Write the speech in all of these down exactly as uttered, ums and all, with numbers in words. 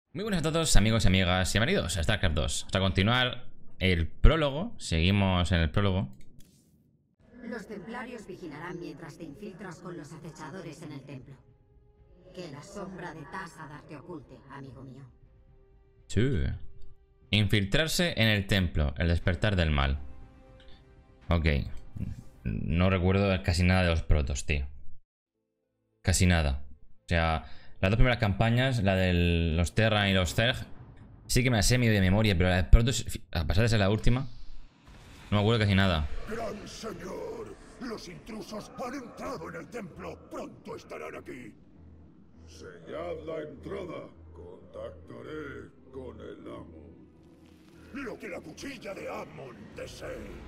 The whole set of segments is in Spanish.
Muy buenas a todos, amigos y amigas, y bienvenidos a StarCraft dos. Hasta continuar el prólogo, seguimos en el prólogo. Los templarios vigilarán mientras te infiltras con los acechadores en el templo. Que la sombra de Tasadar te oculte, amigo mío. Sí. Infiltrarse en el templo, el despertar del mal. Ok. No recuerdo casi nada de los protos, tío. Casi nada. O sea, las dos primeras campañas, la de los Terran y los Zerg, sí que me la sé medio de memoria, pero la de protos, a pesar de ser la última, no me acuerdo casi nada. Gran señor, los intrusos han entrado en el templo. Pronto estarán aquí. Sellad la entrada. Contactaré con el amo. Lo que la cuchilla de Ammon desee.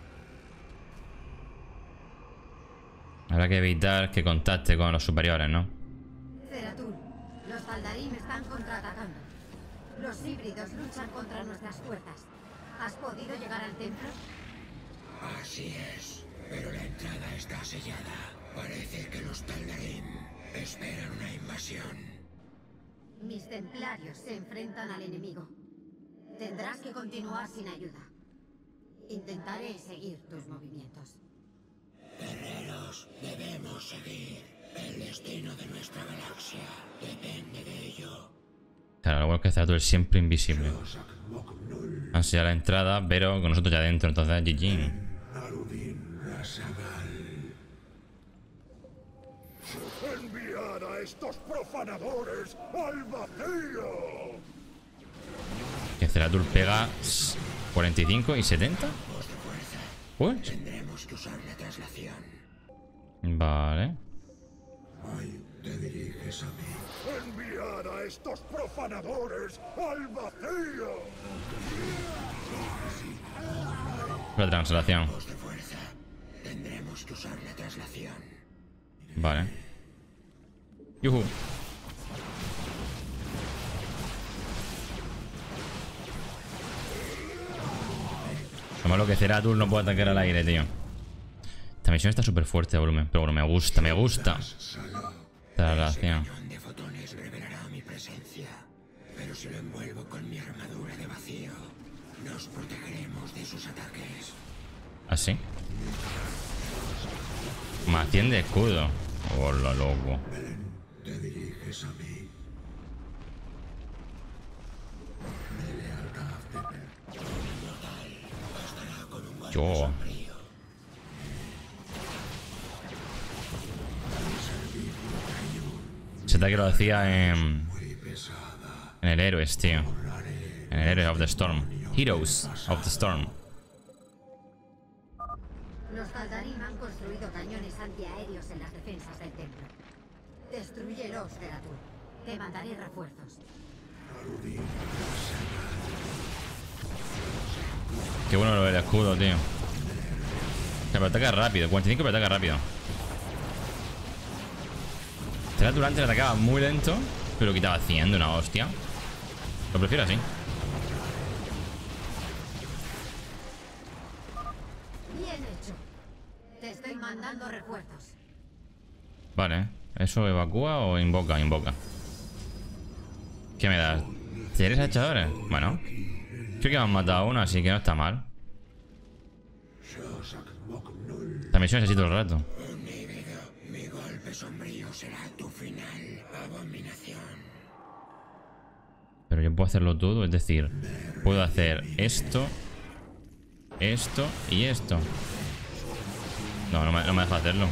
Habrá que evitar que contacte con los superiores, ¿no? Zeratul, los Taldarim están contraatacando. Los híbridos luchan contra nuestras fuerzas. ¿Has podido llegar al templo? Así es, pero la entrada está sellada. Parece que los Taldarim esperan una invasión. Mis templarios se enfrentan al enemigo. Tendrás que continuar sin ayuda. Intentaré seguir tus movimientos. Guerreros, debemos seguir. El destino de nuestra galaxia depende de ello. Claro, lo bueno es que Zeratul es siempre invisible. Han sellado la entrada, pero con nosotros ya adentro, entonces G G. Enviad a estos profanadores al vacío. Que Zeratul pega cuarenta y cinco y setenta. Uy. Tendremos que usar la traslación. Vale. Te diriges a mí. Enviad a estos profanadores al vacío. La translación. Voz de fuerza. Tendremos que usar la traslación. Vale. Yuhu. Lo malo que Zeratul no puede atacar al aire, tío. Esta misión está súper fuerte de volumen, pero bueno, me gusta, me gusta. Traslación. Cañón de fotones revelará mi presencia. Pero si lo envuelvo con mi armadura de vacío, nos protegeremos de sus ataques. ¿Así? Más cien de escudo. Hola, loco. Te diriges a mí. Mi lealtad te bastará con un golpe Yo. sombrío. Ese ataque lo hacía en... Muy pesada. En el Heroes, tío. En el Heroes of the Storm. Heroes of the Storm. Los Taldarim han construido cañones antiaéreos en las defensas del templo. Destruyelos, Zeratul. Te mandaré refuerzos. Qué bueno lo del escudo, tío. Que pero ataca rápido. cuarenta y cinco pero ataca rápido. Zeratul antes atacaba muy lento, pero quitaba cien de una hostia. Lo prefiero así. Bien hecho. Te estoy mandando refuerzos. Vale. ¿Eso evacúa o invoca? Invoca. ¿Qué me das? ¿Tienes echadores? Bueno. Creo que me han matado a uno, así que no está mal. Esta misión es así todo el rato. Un híbrido. Mi golpe sombrío será tu final, abominación. Pero yo puedo hacerlo todo, es decir, puedo hacer esto, esto y esto. No, no me, no me deja hacerlo.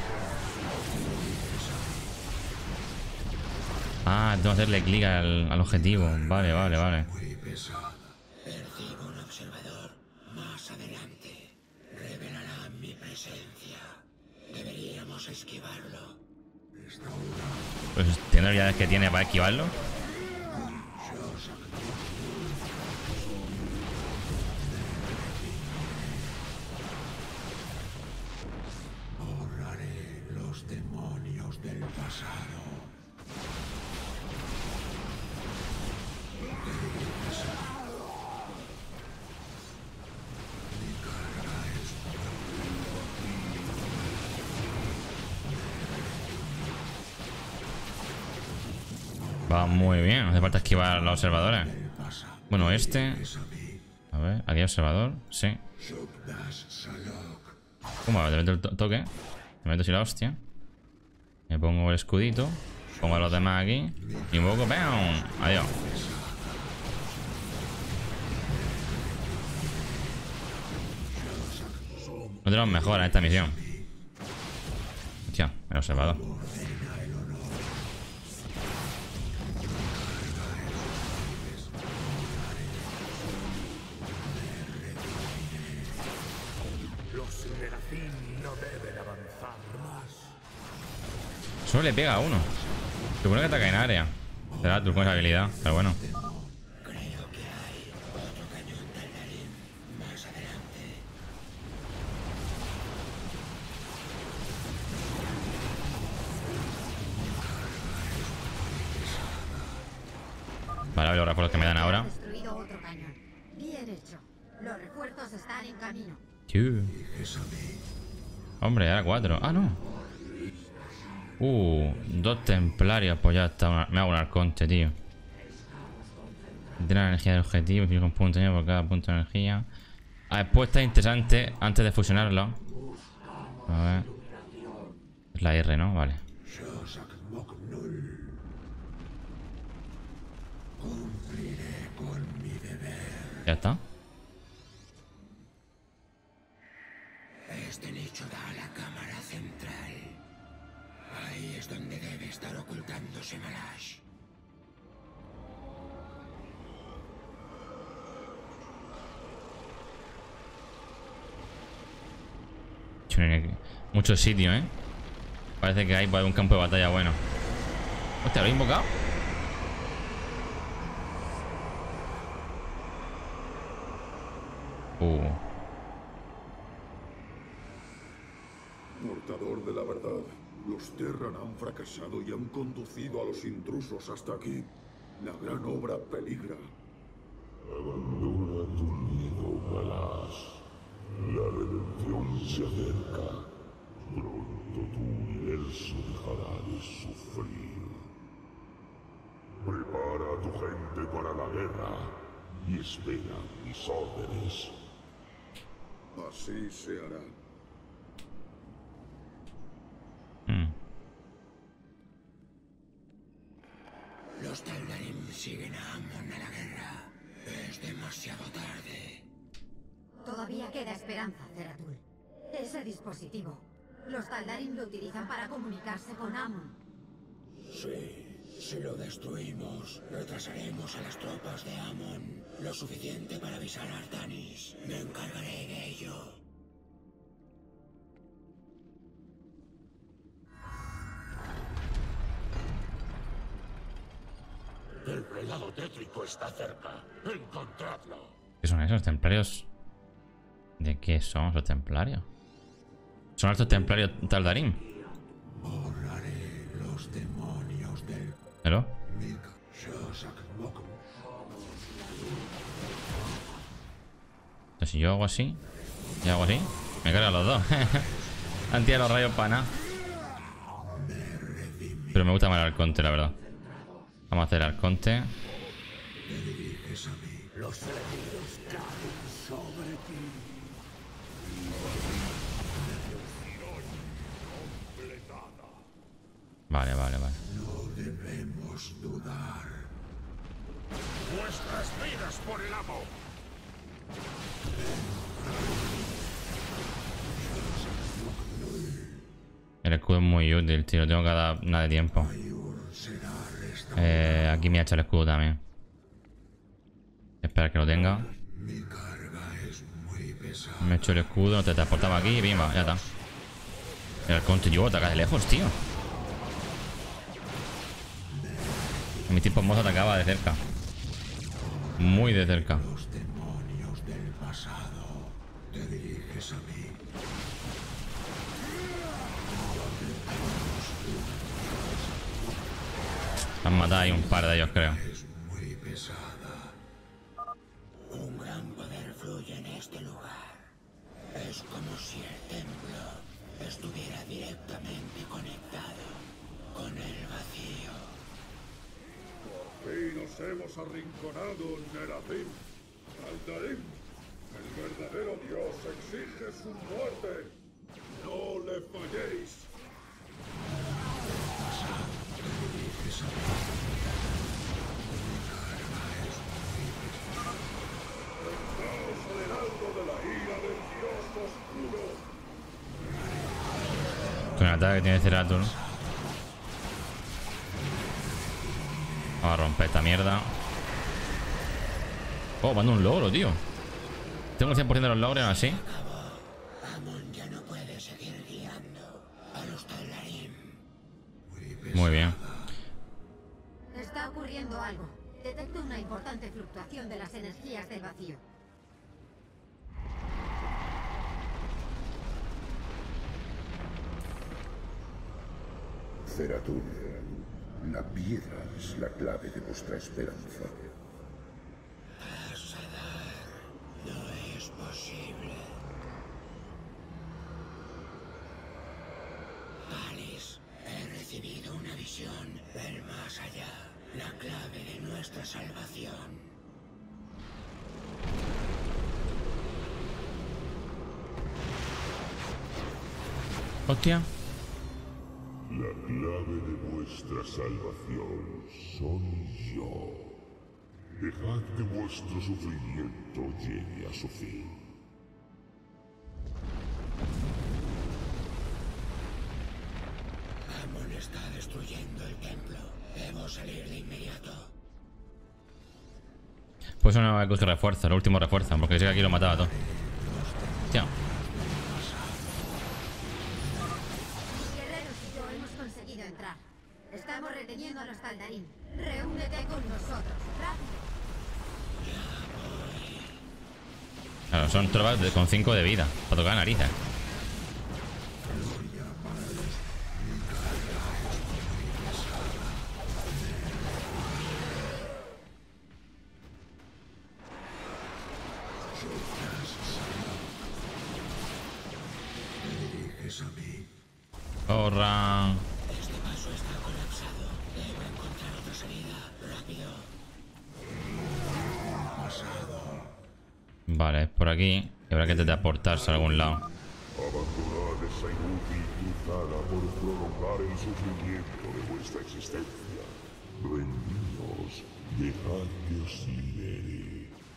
Ah, tengo que hacerle clic al, al objetivo. Vale, vale, vale. Percibo un observador. Más adelante. Revelará mi presencia. Deberíamos esquivarlo. Pues tiene habilidades que tiene para esquivarlo. Borraré los demonios del pasado. Va muy bien. No hace falta esquivar a los observadores. Bueno, este... A ver, aquí hay observador. Sí. ¿Cómo? Te meto el to toque. Me meto así la hostia. Me pongo el escudito. Pongo a los demás aquí. Y un poco... ¡Bam! Adiós. No tenemos mejor en esta misión. Hostia, el observador. Los Serafín no deben avanzar más. Solo le pega a uno. Supone que ataca en área. Será tú con esa habilidad, pero bueno. Creo que hay otro cañón Taldarim más adelante. Vale, a ver los refuerzos que me dan ahora. Destruido otro cañón. Bien hecho. Los refuerzos están en camino. Chiu. Hombre, ahora cuatro. Ah, no. Uh, dos templarios. Pues ya está. Una... Me hago un arconte, tío. Tiene la energía del objetivo. Fijo un punto de por cada punto de energía. Ah, después está interesante. Antes de fusionarlo. A ver. Es la R, ¿no? Vale. Ya está. Este nicho da a la cámara central. Ahí es donde debe estar ocultándose Malash. Mucho sitio, ¿eh? Parece que hay un campo de batalla bueno. Hostia, ¿lo he invocado? Uh. Portador de la verdad, los Terran han fracasado y han conducido a los intrusos hasta aquí. La gran obra peligra. Abandona tu nido, Malash. La redención se acerca. Pronto tu universo dejará de sufrir. Prepara a tu gente para la guerra y espera mis órdenes. Así se hará. Mm. Los Taldarim siguen a Amon a la guerra. Es demasiado tarde. Todavía queda esperanza, Zeratul. Ese dispositivo. Los Taldarim lo utilizan para comunicarse con Amon. Sí, si lo destruimos, retrasaremos a las tropas de Amon. Lo suficiente para avisar a Artanis. Me encargaré de ello. El prelado tétrico está cerca. Encontradlo. ¿Qué son esos templarios? ¿De qué son esos templarios? ¿Son estos templarios Taldarim? Borraré los demonios del... ¿Hello? Entonces, si yo hago así y hago así, me cargan los dos. Han tirado los rayos para nada. Pero me gusta más el arconte, la verdad. Vamos a hacer arconte. Los elegidos caen sobre ti. Vale, vale, vale. No debemos dudar. Vuestras vidas por el amo. El escudo es muy útil, tío. Tengo que dar nada de tiempo. Eh, aquí me ha hecho el escudo también. Espera que lo tenga. Mi carga es muy pesada. Me he hecho el escudo, te transportamos aquí y bimba, ya está. El arconte, yo ataca de lejos, tío. Mi tipo mozo atacaba de cerca. Muy de cerca. Los demonios del pasado. Te diriges a mí. Han matado ahí un par de ellos, creo. Es muy pesada. Un gran poder fluye en este lugar. Es como si el templo estuviera directamente conectado con el vacío. fin os hemos arrinconado, Neratim. Aldarim, el verdadero dios exige su muerte. No le falléis. Entraos al heraldo de la ira del dios oscuro. Con el ataque que tiene Ceratul. Vamos a romper esta mierda. Oh, mando un logro, tío. Tengo el cien por ciento de los logros así. Amon ya no puede seguir guiando a los Taldarim. Muy bien. Está ocurriendo algo. Detecto una importante fluctuación de las energías del vacío. Ceratul, la piedra es la clave de vuestra esperanza. No es posible. Alice, he recibido una visión del más allá. La clave de nuestra salvación. Hostia. La clave de vuestra salvación soy yo. Dejad que vuestro sufrimiento llegue a su fin. Amon está destruyendo el templo. Debo salir de inmediato. Pues una vez que refuerza, el último refuerza, porque sé que aquí lo mataba todo. Hostia. Guerreros y yo hemos conseguido entrar. Estamos reteniendo a los Taldarim. Reúnete con nosotros. ¡Rápido! Claro, son tropas de- con cinco de vida. Para tocar narices. ¡Corran! Este paso está colapsado. Debo encontrar otra salida. Rápido. Vale, es por aquí. Y habrá que teleportarse a algún lado. Abandonad esa inútil cruzada por prolongar el sufrimiento de vuestra existencia. Rendíos, dejad que os libere.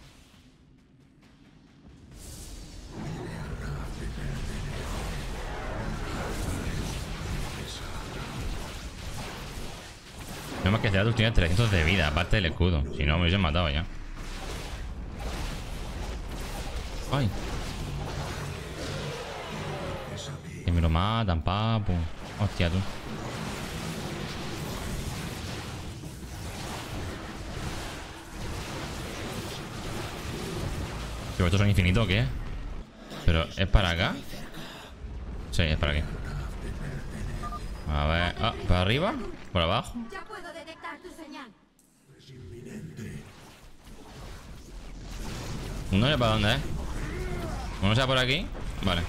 No más que Ceratul tiene trescientos de vida, aparte del escudo. Si no, me hubiesen matado ya. ¡Ay! Que me lo matan, papu. Hostia, tú. ¿Pero estos son infinitos o qué? ¿Pero es para acá? Sí, es para aquí. A ver... Ah, ¿para arriba? ¿Por abajo? Ya puedo detectar tu señal. No sé para dónde, ¿eh? ¿Uno sea por aquí? Vale.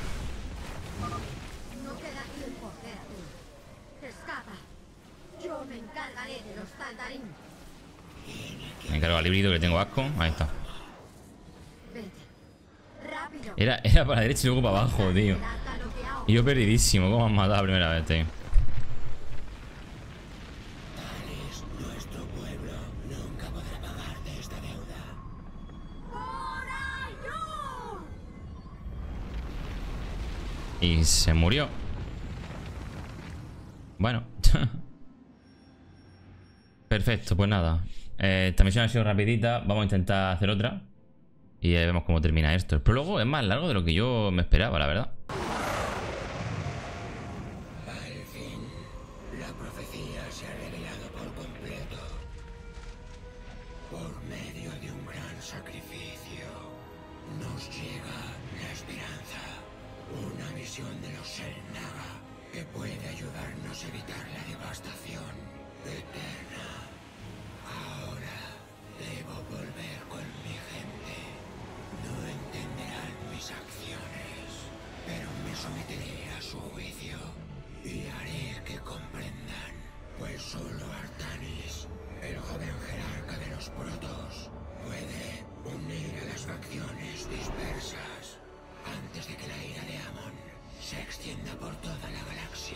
No queda tiempo, Ceratul. Escapa. Yo me encargaré de los Taldarim. Me encargo al híbrido que tengo asco. Ahí está. Vete. Rápido. Era, era para la derecha y luego para abajo, tío. Trata lo que hago. Y yo perdidísimo. ¿Cómo me han matado la primera vez, tío? Alice, nuestro pueblo nunca podrá pagarte esta deuda. Y se murió. Bueno. Perfecto, pues nada. Eh, esta misión ha sido rapidita. Vamos a intentar hacer otra. Y eh, vemos cómo termina esto. El prólogo es más largo de lo que yo me esperaba, la verdad. Al fin, la profecía se ha revelado por completo. Por medio de un gran sacrificio, nos llega la esperanza. Una misión de los Selnaga que puede ayudarnos a evitar la devastación eterna. Ahora debo volver con mi gente. No entenderán mis acciones, pero me someteré a su juicio y haré que comprendan, pues solo Artanis, el joven Geralt, los protos. Puede unir a las facciones dispersas antes de que la ira de Amon se extienda por toda la galaxia.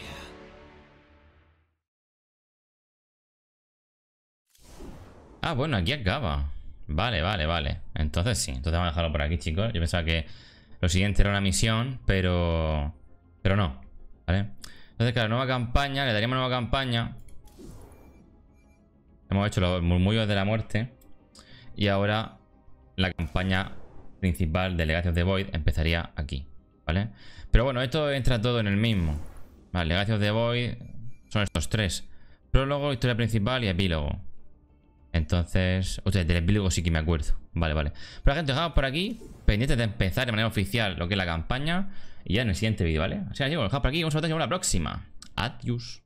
Ah, bueno, aquí acaba. Vale, vale, vale. Entonces sí. Entonces vamos a dejarlo por aquí, chicos. Yo pensaba que lo siguiente era una misión, pero... Pero no. ¿Vale? Entonces, claro, nueva campaña. Le daríamos nueva campaña. Hemos hecho los murmullos de la muerte. Y ahora la campaña principal de Legacy of the Void empezaría aquí. ¿Vale? Pero bueno, esto entra todo en el mismo. Vale, Legacy of the Void son estos tres. Prólogo, historia principal y epílogo. Entonces... Hostia, del epílogo sí que me acuerdo. Vale, vale. Pero gente, dejamos por aquí. Pendientes de empezar de manera oficial lo que es la campaña. Y ya en el siguiente vídeo, ¿vale? Así que chicos, lo dejamos por aquí. Vamos a ver en la próxima. Adiós.